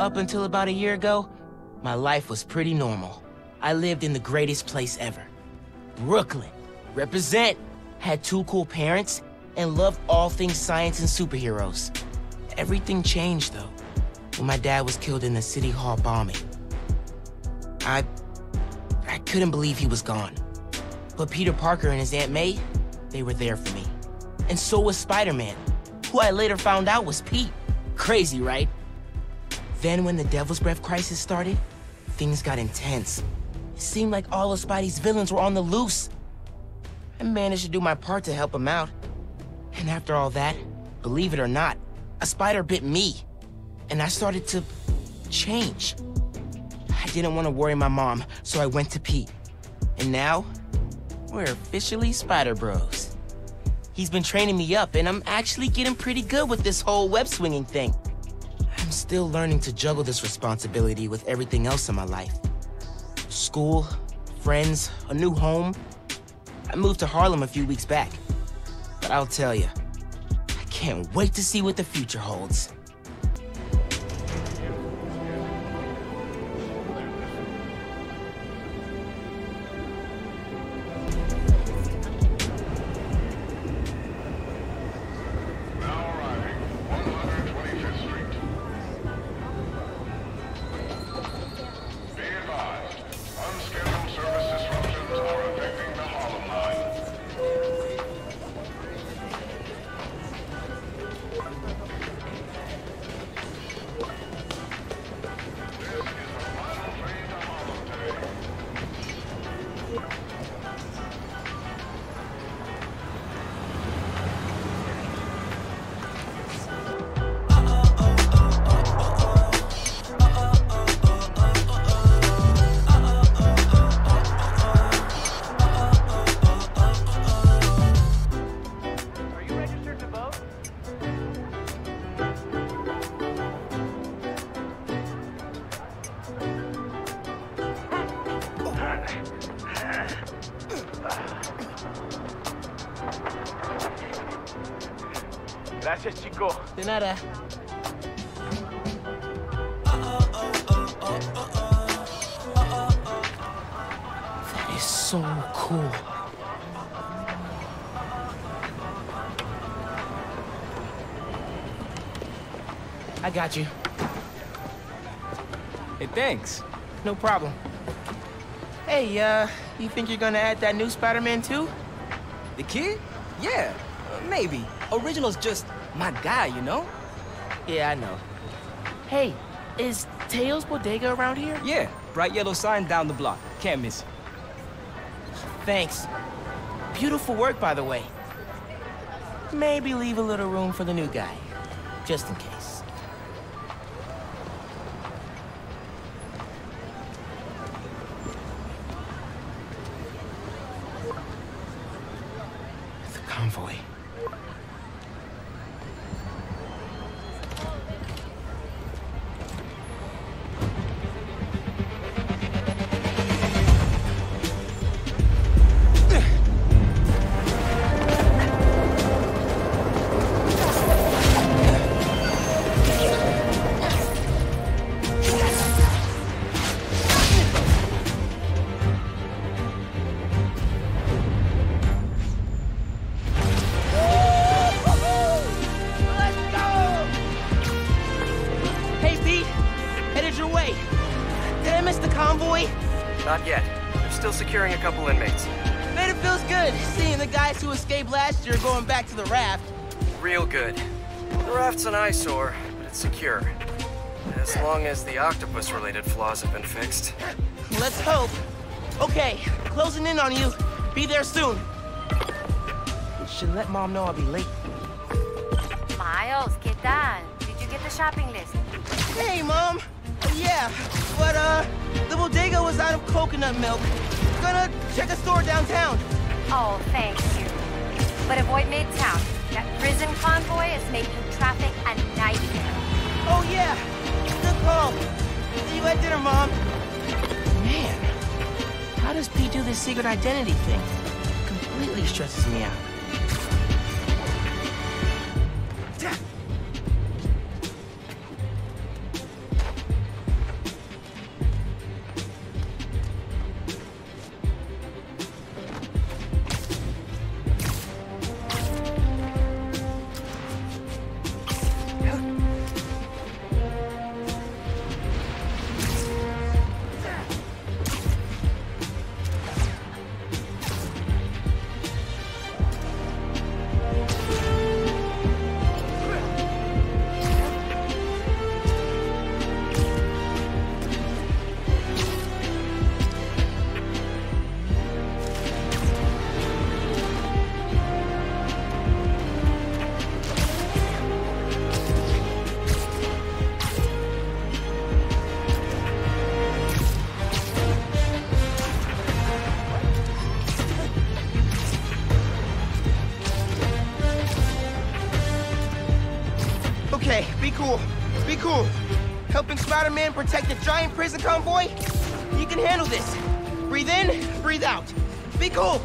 Up until about a year ago, my life was pretty normal. I lived in the greatest place ever. Brooklyn. Represent. Had 2 cool parents, and loved all things science and superheroes. Everything changed, though, when my dad was killed in the City Hall bombing. I couldn't believe he was gone. But Peter Parker and his Aunt May, they were there for me. And so was Spider-Man, who I later found out was Pete. Crazy, right? Then when the Devil's Breath crisis started, things got intense. It seemed like all of Spidey's villains were on the loose. I managed to do my part to help him out. And after all that, believe it or not, a spider bit me. And I started to change. I didn't want to worry my mom, so I went to Pete. And now, we're officially Spider Bros. He's been training me up, and I'm actually getting pretty good with this whole web-swinging thing. I'm still learning to juggle this responsibility with everything else in my life. School, friends, a new home. I moved to Harlem a few weeks back. But I'll tell you, I can't wait to see what the future holds. Gracias, chico. De nada. That is so cool. I got you. Hey, thanks. No problem. Hey, you think you're gonna add that new Spider-Man too? The kid? Yeah, maybe. Original's just my guy, you know? Yeah, I know. Hey, is Teo's Bodega around here? Yeah, bright yellow sign down the block. Can't miss it. Thanks. Beautiful work, by the way. Maybe leave a little room for the new guy, just in case. The convoy. Not yet. They're still securing a couple inmates. Man, it feels good seeing the guys who escaped last year going back to the raft. Real good. The raft's an eyesore, but it's secure. As long as the octopus-related flaws have been fixed. Let's hope. Okay, closing in on you. Be there soon. Should let Mom know I'll be late. Miles, ¿qué tal? Did you get the shopping list? Hey, Mom. Yeah, but, the bodega was out of coconut milk. Gonna check a store downtown. Oh, thank you. But avoid Midtown. That prison convoy is making traffic a nightmare. Oh, yeah. Good call. See you at dinner, Mom. Man, how does Pete do this secret identity thing? Completely stresses me out. cool. Helping Spider-Man protect a giant prison convoy? You can handle this. Breathe in, breathe out. Be cool.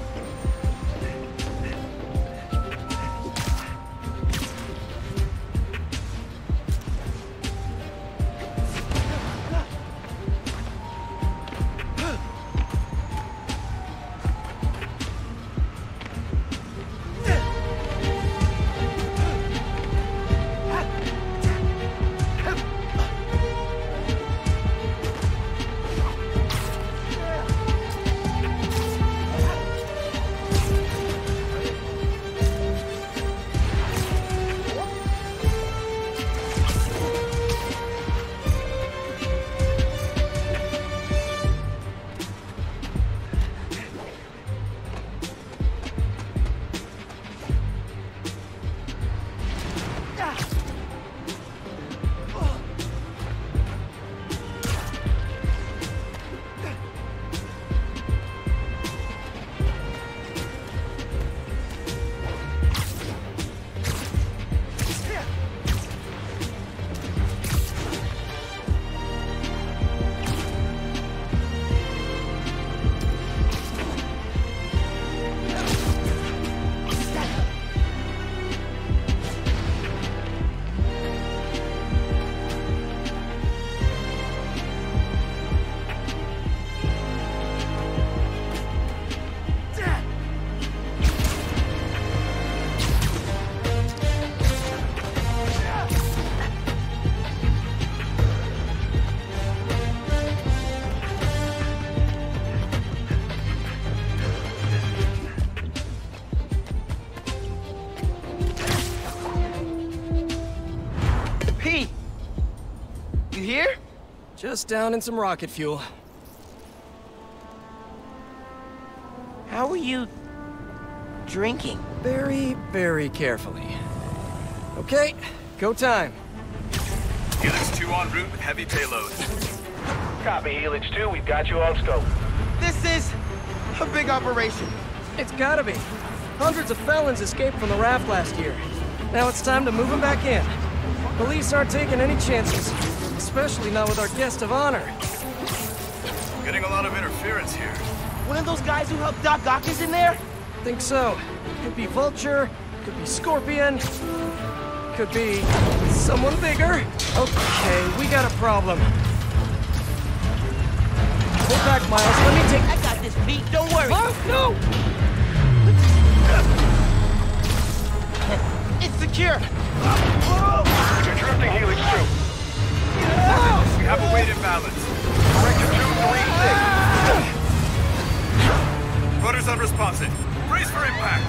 Just down in some rocket fuel. How are you drinking? Very, very carefully. Okay, go time. Helix 2 en route with heavy payload. Copy, Helix 2. We've got you on scope. This is a big operation. It's gotta be. Hundreds of felons escaped from the raft last year. Now it's time to move them back in. Police aren't taking any chances, especially not with our guest of honor. Getting a lot of interference here. One of those guys who helped Doc Ock is in there? Think so. Could be Vulture, could be Scorpion, could be someone bigger. Okay, we got a problem. Pull back, Miles. Let me take... I got this, Pete. Don't worry. Miles, no! It's secure. You're drifting, Helix 2. We have a weight imbalance. Corrector 236. Rudder's unresponsive. Brace for impact.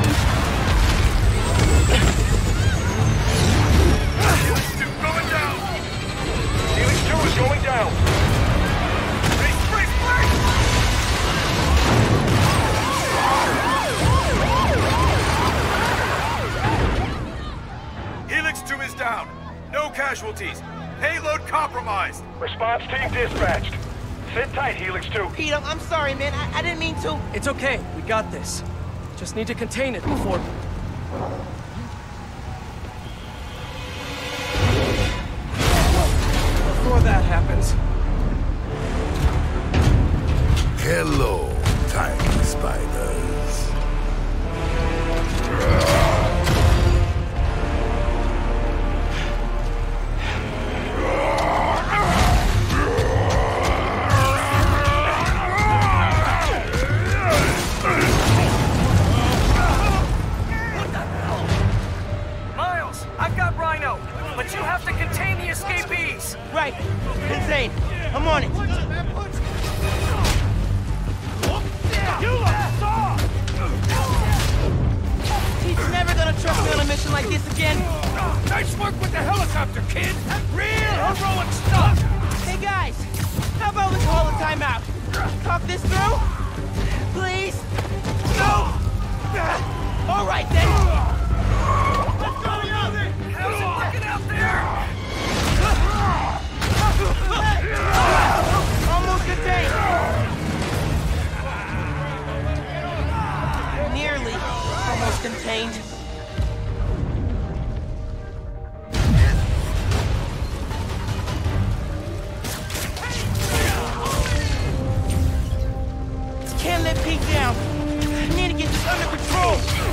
Helix 2 going down. Helix 2 is going down. Brace, brace, brace! Helix 2 is down. No casualties. Payload compromised. Response team dispatched. Sit tight, Helix 2. Pete, I'm sorry, man. I didn't mean to. It's okay. We got this. Just need to contain it before... Before that happens. Hello, tiny spiders. Miles, I've got Rhino, but you have to contain the escapees. Right. Insane. I'm on it. He's never gonna trust me on a mission like this again. Nice work with the helicopter, kid. Real heroic stuff. Hey, guys. How about we call a timeout? Talk this through? Please? No? All right, then. Let's go, Yogi! How's it looking out there? Almost contained. Nearly almost contained. Pete down. I need to get this under control.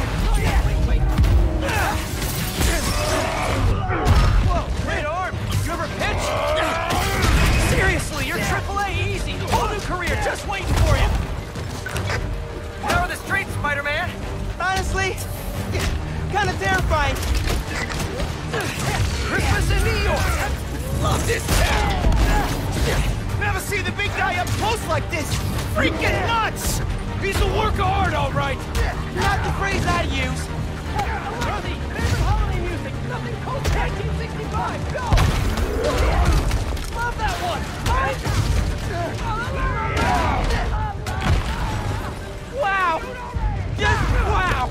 Whoa, great arm. You ever pitch? Seriously, you're AAA easy. Whole new career just waiting for you. How are the streets, Spider-Man? Honestly, kind of terrifying. Christmas in New York. Love this town. Never see the big guy up close like this. Freaking nuts! He's a work of art, all right. Not the phrase I'd use. Rosie, favorite holiday music. Nothing post 1965. Go! Love that one. Wow! Just wow!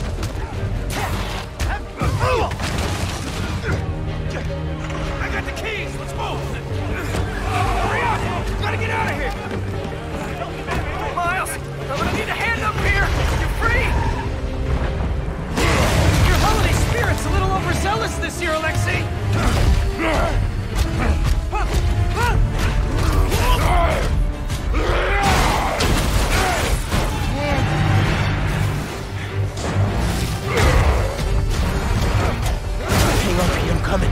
I got the keys. Let's move. Hurry up! Gotta get out of here. Miles, I'm gonna need a hand up here. You're free. Your holiday spirit's a little overzealous this year, Alexei. Hang on, Pete, I'm coming.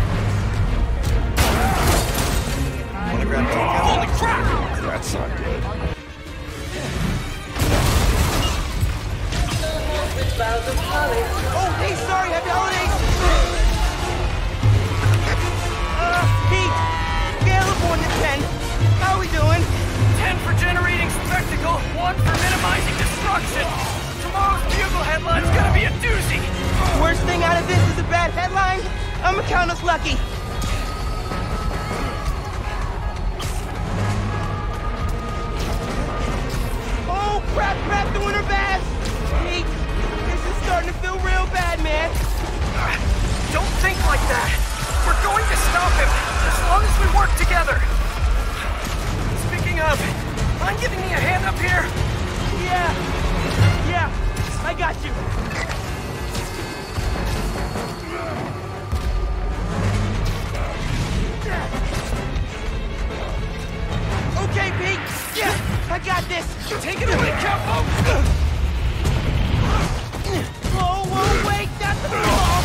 Wanna grab me? Holy crap! That's not good. Oh, hey, sorry, happy holidays! Pete, scale of 1 to 10. How we doing? 10 for generating spectacle, 1 for minimizing destruction. Tomorrow's Bugle headline's gonna be a doozy. Worst thing out of this is a bad headline. I'ma count us lucky. Oh, crap, doing her best! Pete, this is starting to feel real bad, man. Don't think like that. We're going to stop him, as long as we work together. Speaking of, mind giving me a hand up here? Yeah, I got you. Okay, Pete. Yeah, I got this. Take it away, Capo! Whoa, wait, that's the ball.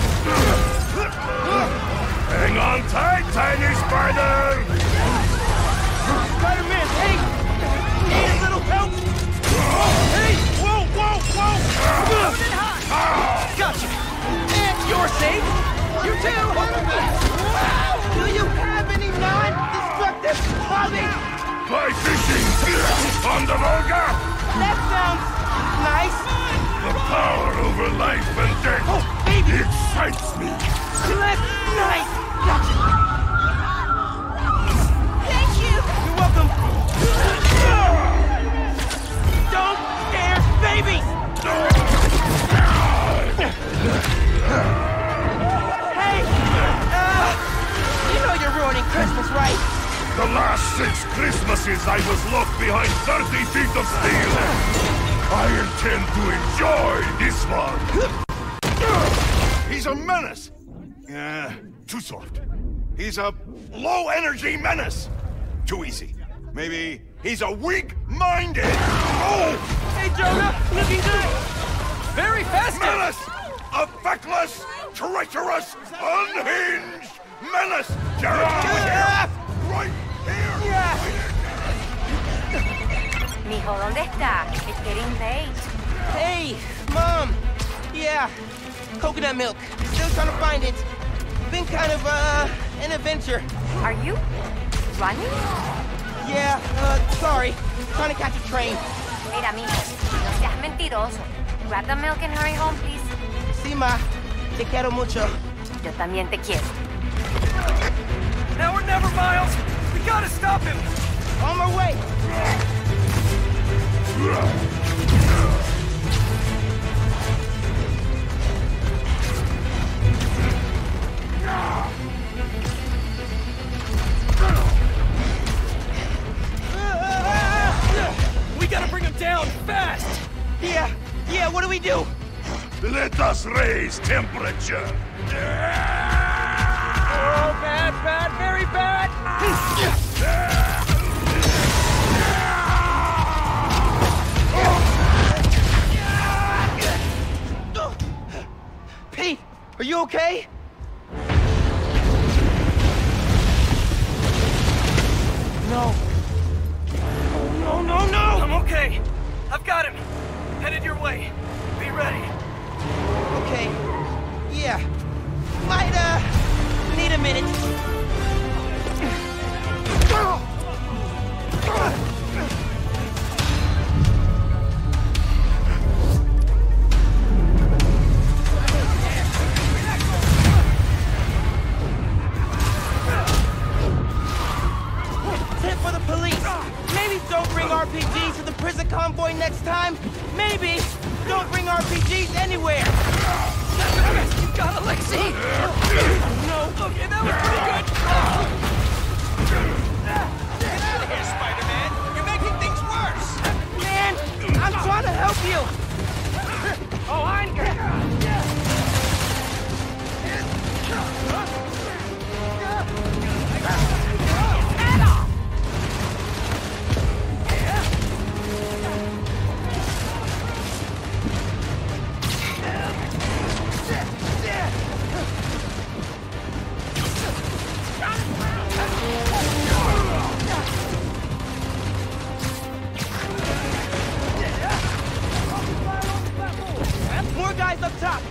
Hang on tight, tiny spider. Spider-Man, hey! Need a little help? Hey! Whoa! Gotcha! And you're safe! You too! Wow! Do you have any non-destructive clothing? Fly fishing on the Volga. That sounds nice. The power over life and death. Oh, baby! Excites me. That's nice! Gotcha! Thank you! You're welcome. Don't scare babies! Hey! You know you're ruining Christmas, right? The last 6 Christmases I was locked behind 30 feet of steel. I intend to enjoy this one. He's a menace. Too soft. He's a low-energy menace. Too easy. Maybe he's a weak-minded. Oh! Hey, Jonah! Looking good! Very festive! Menace! A feckless, treacherous, unhinged menace! Gerald! Right here! Mijo, ¿dónde está? It's getting late. Hey, Mom! Yeah, coconut milk. Still trying to find it. Been kind of, an adventure. Are you running? Yeah, sorry. Trying to catch a train. Mira, mijo, no seas mentiroso. Grab the milk and hurry home, please. Sí, ma. Te quiero mucho. Yo también te quiero. Now or never, Miles! We gotta stop him! On my way! We gotta bring him down fast! Yeah, what do we do? Let us raise temperature. Oh, bad, very bad! okay? No. Oh, no! I'm okay. I've got him. Headed your way. Be ready. Okay. Yeah. Might, need a minute. Tip for the police. Maybe don't bring RPGs to the prison convoy next time. Maybe don't bring RPGs anywhere. You got Alexei! No. Okay, that was pretty good. Get out of here, Spider-Man! You're making things worse! Man, I'm trying to help you. Oh, I'm good. More guys up top.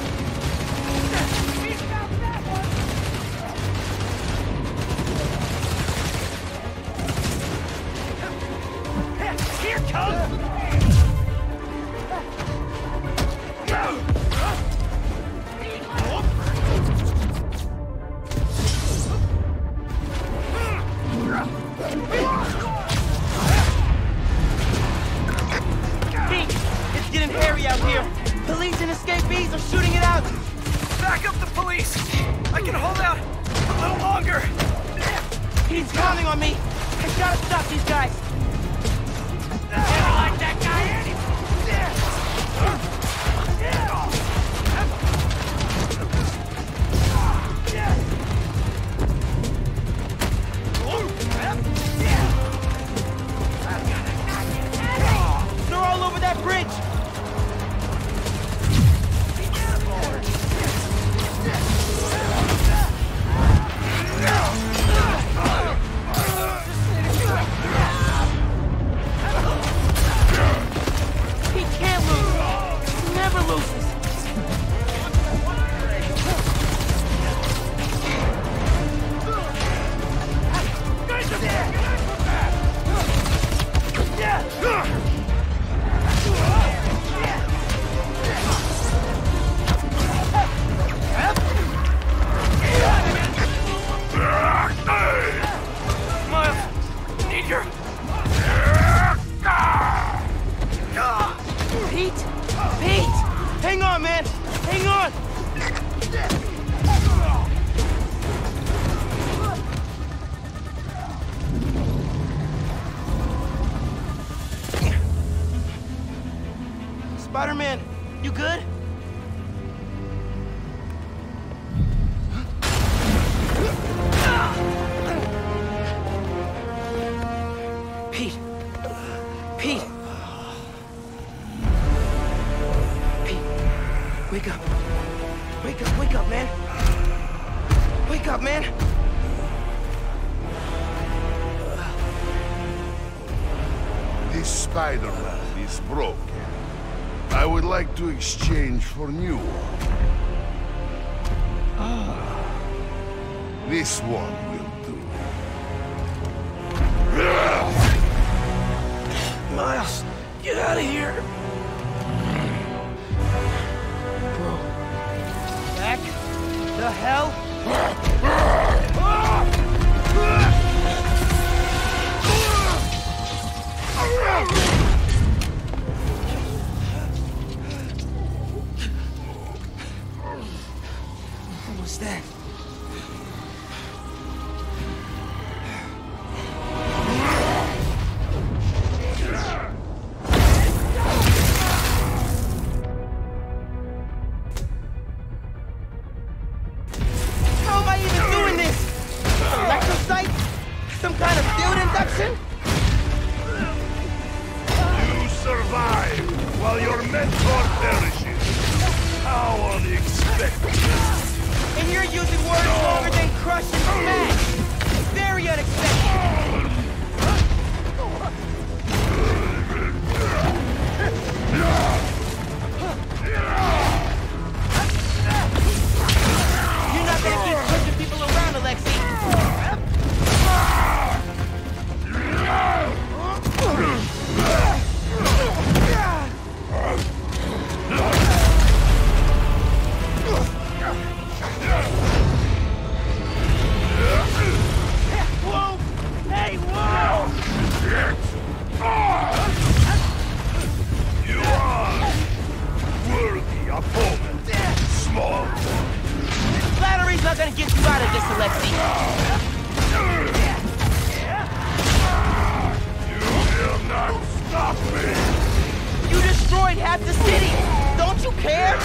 Here comes! Pete, it's getting hairy out here. Police and escapees are shooting it out. Back up the police! I can hold out a little longer! He's counting on me. I gotta stop these guys. Like that guy They're all over that bridge. He can't lose. He never loses. Miles, need your... Pete? Pete! Hang on, man! Hang on! Spider-Man, you good? Pete. Pete. Pete. Wake up. Wake up, man. Wake up, man. This Spider-Man is broken. I would like to exchange for new one. This one will do. Miles, get out of here! Bro. Back the hell? What was that? care?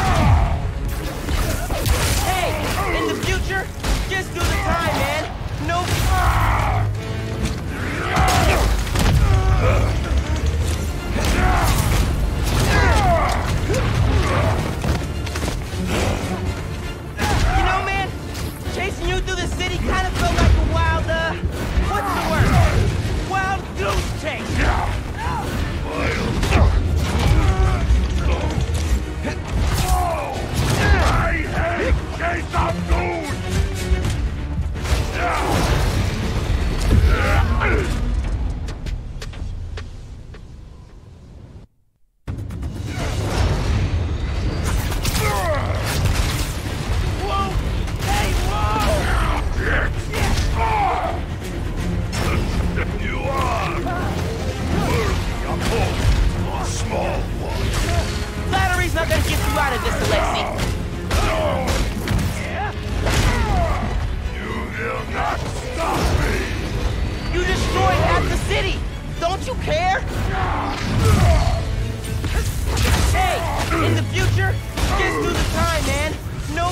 Hey, in the future, just do the time, man. No. You know, man, chasing you through the city kind of felt like a wild, what's the word? Wild goose chase. I hate chase of goons! Whoa! Hey, whoa! You are worthy of hope, a small one. Flattery's not gonna get you out of this, Alexei. You will not stop me! You destroyed half the city! Don't you care? Hey, in the future, just do the time, man. No.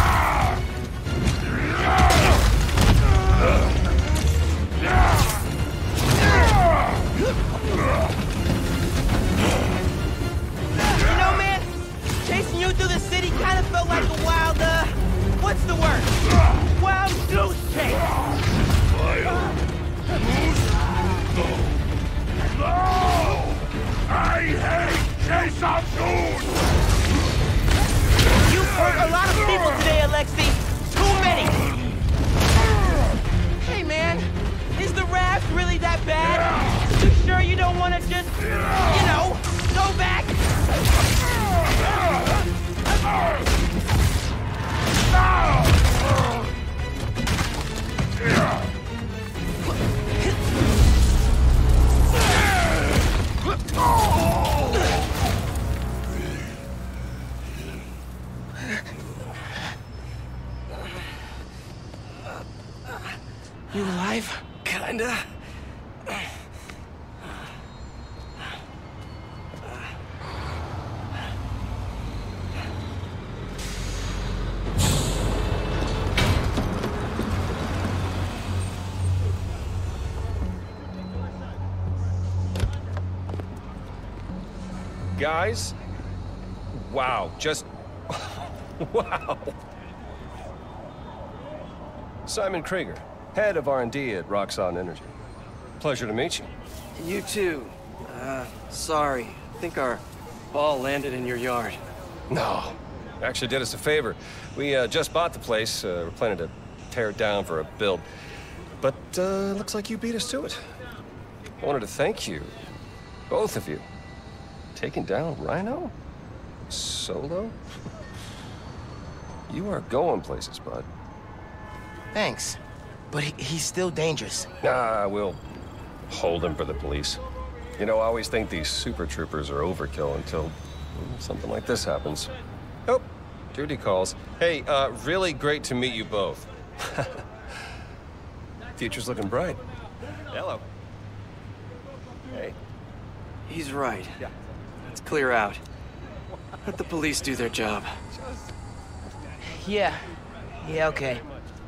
You know, man, chasing you through the city kind of felt like a wild, what's the word? Wild goose chase. No! I hate chase of goons! You've hurt a lot of people today, Alexei. Too many. Hey, man, is the raft really that bad? You sure you don't want to just, you know, go back? You alive? Kinda. Guys, wow, just wow. Simon Krieger, head of R&D at Roxxon Energy. Pleasure to meet you. You too. Sorry. I think our ball landed in your yard. No, actually did us a favor. We just bought the place. We're planning to tear it down for a build. But looks like you beat us to it. I wanted to thank you, both of you. Taking down Rhino? Solo? You are going places, bud. Thanks. But he's still dangerous. Nah, we'll hold him for the police. You know, I always think these super troopers are overkill until something like this happens. Oh, duty calls. Hey, really great to meet you both. Future's looking bright. Hello. Hey. He's right. Yeah. Let's clear out. Let the police do their job. Yeah. Yeah, okay.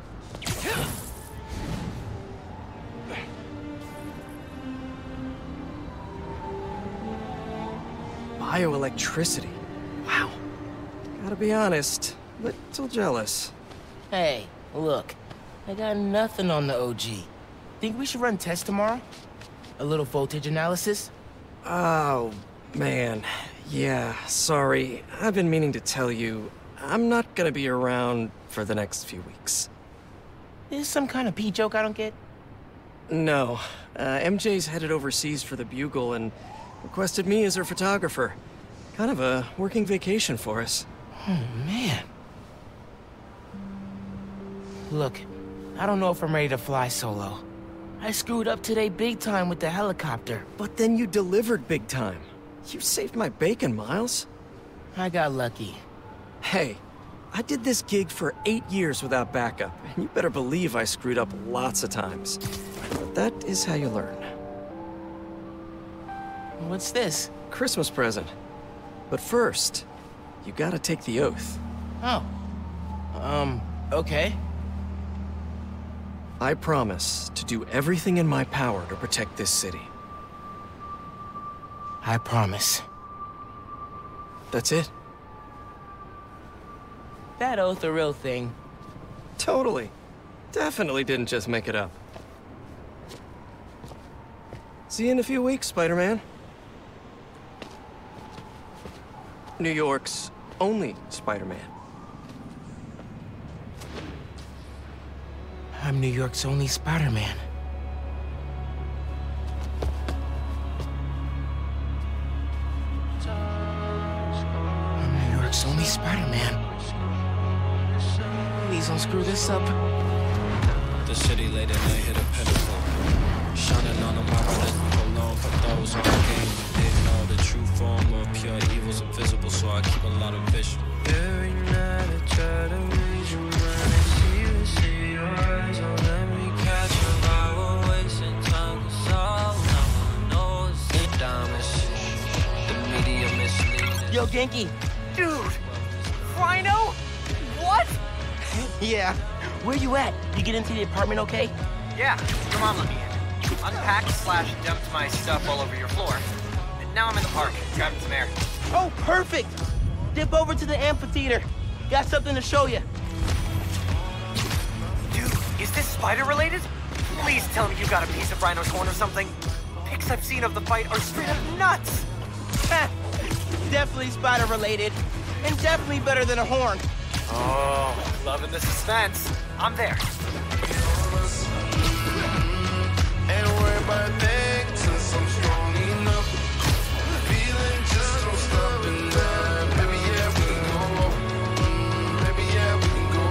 Bioelectricity. Wow. Gotta be honest, little jealous. Hey, look. I got nothing on the OG. Think we should run tests tomorrow? A little voltage analysis? Oh, man. Yeah, sorry. I've been meaning to tell you, I'm not gonna be around for the next few weeks. Is some kind of pee joke I don't get? No. MJ's headed overseas for the Bugle and requested me as her photographer. Kind of a working vacation for us. Oh, man. Look, I don't know if I'm ready to fly solo. I screwed up today big time with the helicopter. But then you delivered big time. You saved my bacon, Miles. I got lucky. Hey, I did this gig for 8 years without backup, and you better believe I screwed up lots of times. But that is how you learn. What's this? Christmas present. But first, you gotta take the oath. Oh. Okay. I promise to do everything in my power to protect this city. I promise. That's it? That oath a real thing? Totally. Definitely didn't just make it up. See you in a few weeks, Spider-Man. New York's only Spider-Man. I'm New York's only Spider-Man. I'm New York's only Spider-Man. Please don't screw this up. The city late at night hit a pinnacle. Shining on a marble that alone for those on game. They know the true form of pure evil's invisible, so I keep a lot of vision. Every night I try to read your mind and see your eyes. Don't let me catch you while we're wasting time. Cause all I know is the diamonds. The media misleading. Yo, Genki. Dude! Rhino? What? Yeah. Where you at? You get into the apartment okay? Yeah, your mom let me in. Unpacked/dumped my stuff all over your floor. And now I'm in the park, grabbing some air. Oh, perfect! Dip over to the amphitheater. Got something to show you. Dude, is this spider-related? Please tell me you got a piece of Rhino's horn or something. Pics I've seen of the fight are straight up nuts! Definitely spider-related. And definitely better than a horn. Oh, loving the suspense. I'm there. Ain't worried about things since I'm strong enough. Feeling just don't stop and baby, yeah, we can go. Baby, yeah, we can go.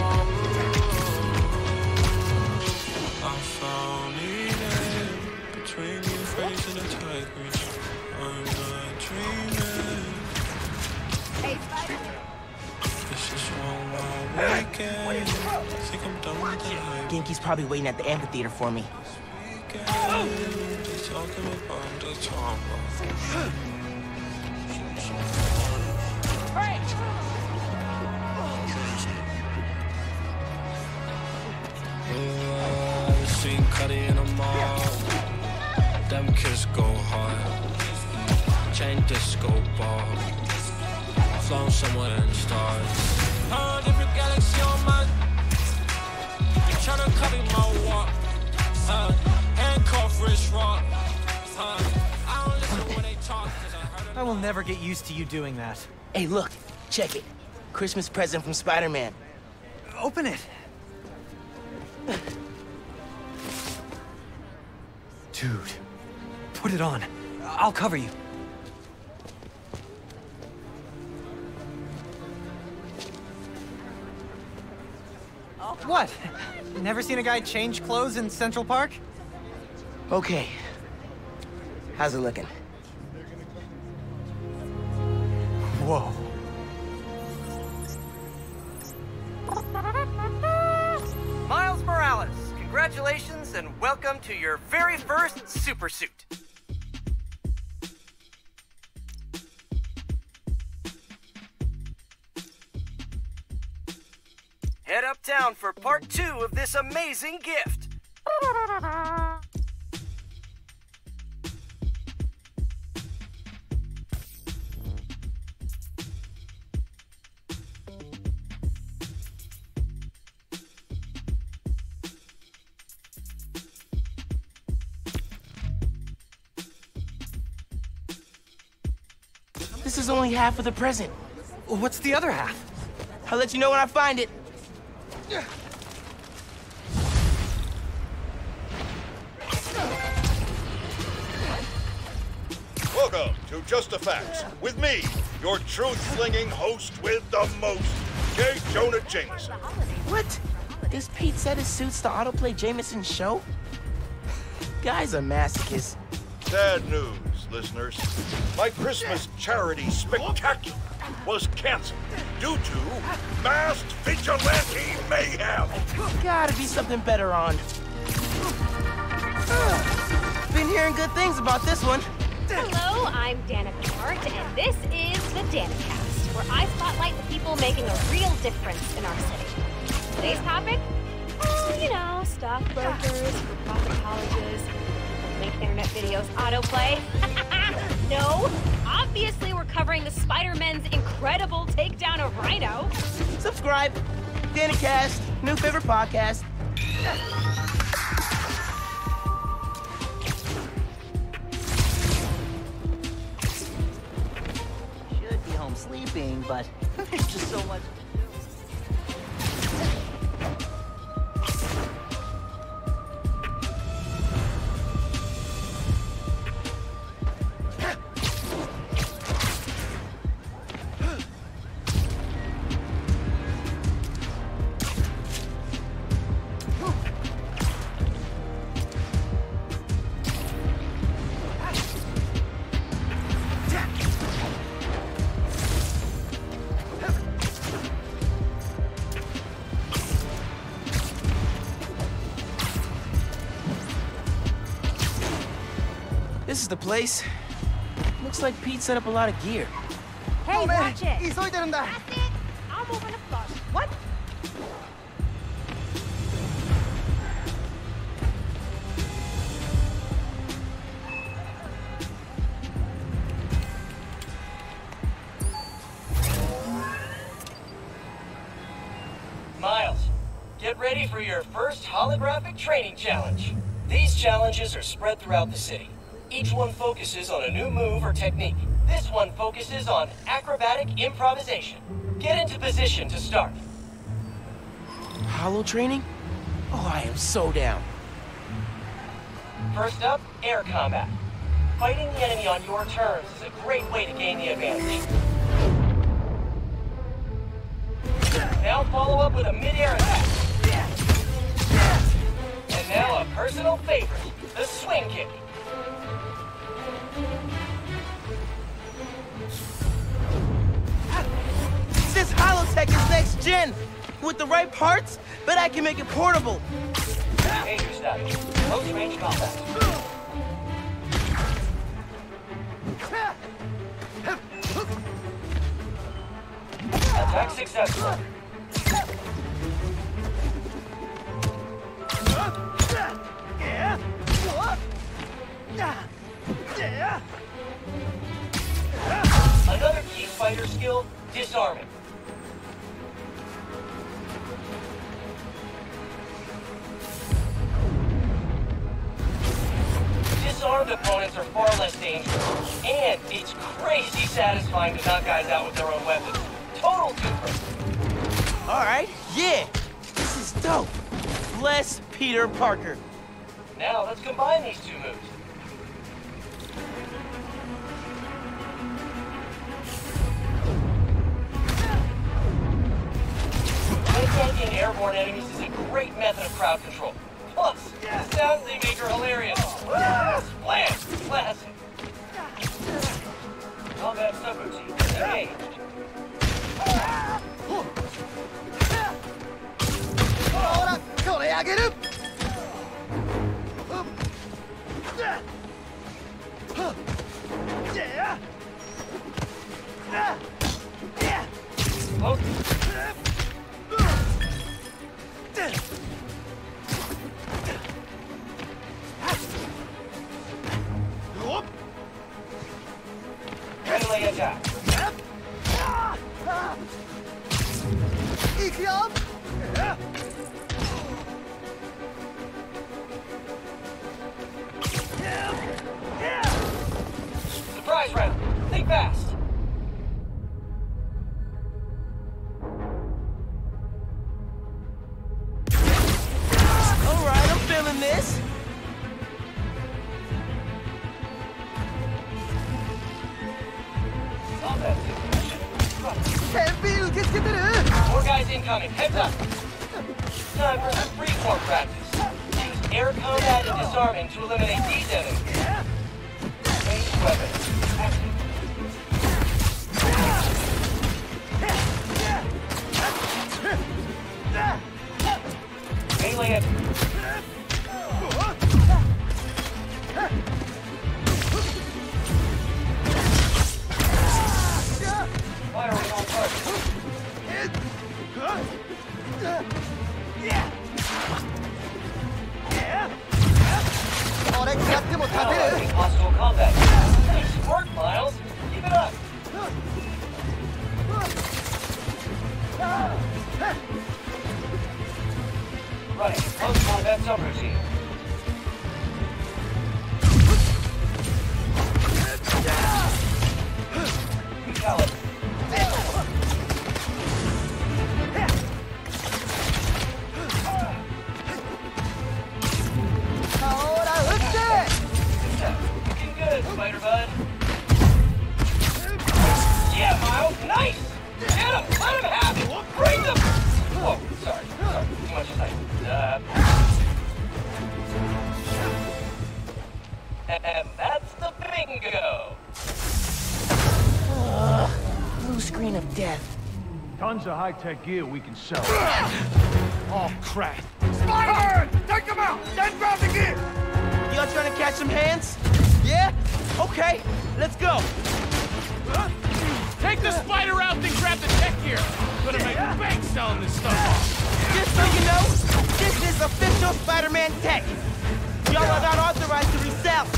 I found Eden between you facing a tigers. I'm not dreaming. Hey, Spider. This is all my weekend. Think I'm done with the hype. Genki's probably waiting at the amphitheater for me. They talking about the talk. I've seen Cuddy in a mall. Them kids go hard. Chain disco ball. Flown somewhere in the stars. Oh, different galaxy on my. You tryna copy my walk. Handcuff wrist rock. I don't listen when they talk. I will never get used to you doing that. Hey, look. Check it. Christmas present from Spider-Man. Open it. Dude, put it on. I'll cover you. What? Never seen a guy change clothes in Central Park? Okay. How's it looking? Whoa. Miles Morales, congratulations and welcome to your very first super suit. Head uptown for part 2 of this amazing gift. This is only half of the present. What's the other half? I'll let you know when I find it. Welcome to Just the Facts with me, your truth-slinging host with the most, J. Jonah Jameson. What? This Pete said his suits to autoplay Jameson's show? Guy's a masochist. Sad news, listeners. My Christmas charity spectacular was canceled due to masked vigilante mayhem. Gotta be something better on. Been hearing good things about this one. Hello, I'm Danica Hart, and this is the Danicast. where I spotlight the people making a real difference in our city. Today's topic? Oh, you know, stockbrokers, for-profit colleges, make internet videos autoplay. No, obviously we're covering the Spider-Man's incredible takedown of Rhino. Subscribe. DanaCast, new favorite podcast. Should be home sleeping, but there's just so much. This is the place. Looks like Pete set up a lot of gear. Hey, watch it. 急いでるんだ。 That's it. I'm moving the bus. What? Miles, get ready for your first holographic training challenge. These challenges are spread throughout the city. Each one focuses on a new move or technique. This one focuses on acrobatic improvisation. Get into position to start. Holo training? Oh, I am so down. First up, air combat. Fighting the enemy on your terms is a great way to gain the advantage. Now follow up with a mid-air attack. And now a personal favorite, the swing kick. This holotech is next gen. With the right parts, bet I can make it portable. Major status. Close range combat. Attack successful. Another key fighter skill, disarming. Disarmed opponents are far less dangerous, and it's crazy satisfying to knock guys out with their own weapons. Total twofer. All right, yeah, this is dope. Bless Peter Parker. Now let's combine these two moves. Tanking airborne enemies is a great method of crowd control. Plus, the sounds they make are hilarious. Splash! Classic. Combat subroutine engaged. Melee attack. Surprise round. Think fast. All right, I'm feeling this. More guys incoming. Heads up. Time for some freeform practice. Use air combat and disarming to eliminate these enemies. Ranged weapons. Active. Melee attack. Fire on all Nice! Get him! Let him have it! Bring them! Whoa, sorry. Too much excitement. And that's the bingo! Blue screen of death. Tons of high-tech gear we can sell. Oh, crap. Spider! Take him out! Then grab the gear! Y'all trying to catch some hands? Yeah? Okay, let's go. Take the spider out, then grab the tech gear. Gonna make a bank selling this stuff off. Just so you know, this is official Spider-Man tech. Y'all are not authorized to resell.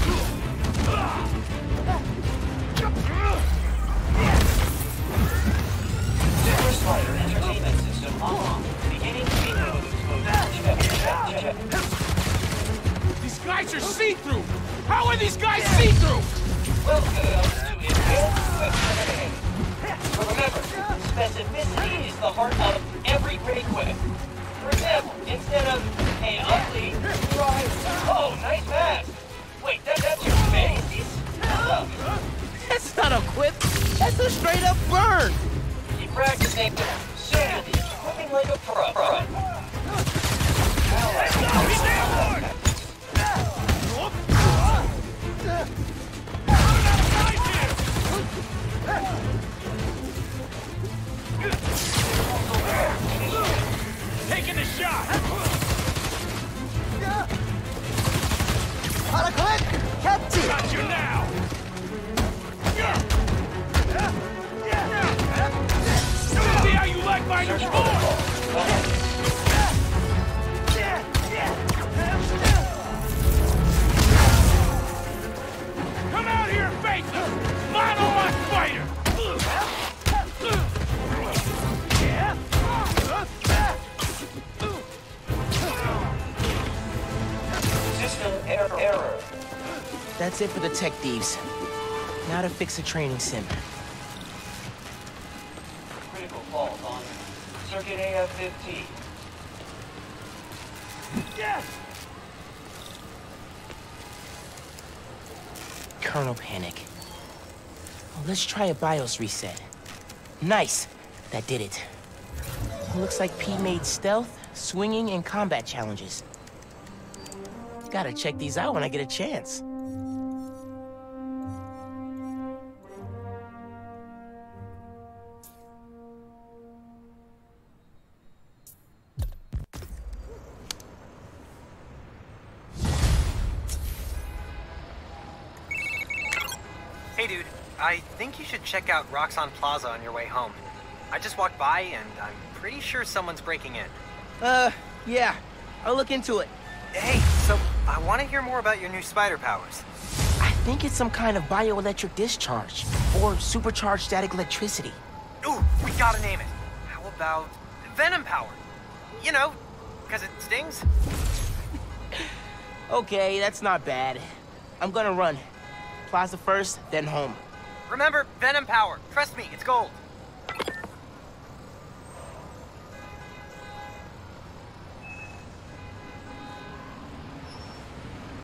Super Spider Entertainment System on. Beginning speed Check. These guys are see-through. How are these guys see-through? Welcome to Advanced Equipment. Remember, specificity is the heart of every great equipment. For example, instead of, hey, ugly, try, oh, nice mask. Wait, that's your face? That's not a quip. That's a straight-up burn. Keep practicing. Soon you'll be equipping like a pro. Taking a shot. Out of clip! Catch it! Got you now. See how you like my new boy. Come out here and face us! Mine on my spider! System error. That's it for the tech thieves. Now to fix a training sim. Critical fault on circuit AF-15. Yes! Kernel panic. Well, let's try a BIOS reset. Nice! That did it. Looks like P made stealth, swinging, and combat challenges. Gotta check these out when I get a chance. Hey dude, I think you should check out Roxxon Plaza on your way home. I just walked by and I'm pretty sure someone's breaking in. Yeah. I'll look into it. Hey, so I want to hear more about your new spider powers. I think it's some kind of bioelectric discharge, or supercharged static electricity. Ooh, we gotta name it. How about Venom Power? You know, because it stings. Okay, that's not bad. I'm gonna run. Plaza first, then home. Remember, Venom Power. Trust me, it's gold.